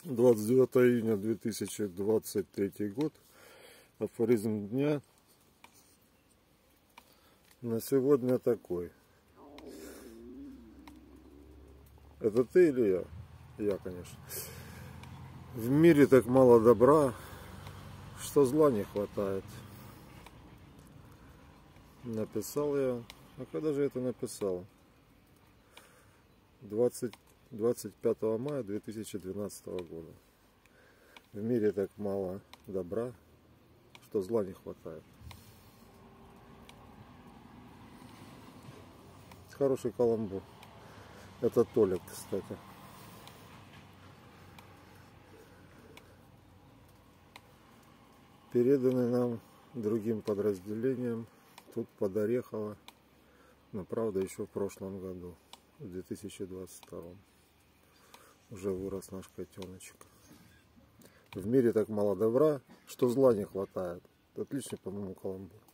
29 июня 2023 год. Афоризм дня на сегодня такой. Это ты или я? Я, конечно. В мире так мало добра, что зла не хватает. Написал я. А когда же это написал? 25 мая 2012 года. В мире так мало добра, что зла не хватает. Хороший каламбур. Это Толик, кстати. Переданы нам другим подразделением. Тут под Орехово. Но правда еще в прошлом году. В 2022. Уже вырос наш котеночек. В мире так мало добра, что зла не хватает. Отличный, по-моему, каламбур.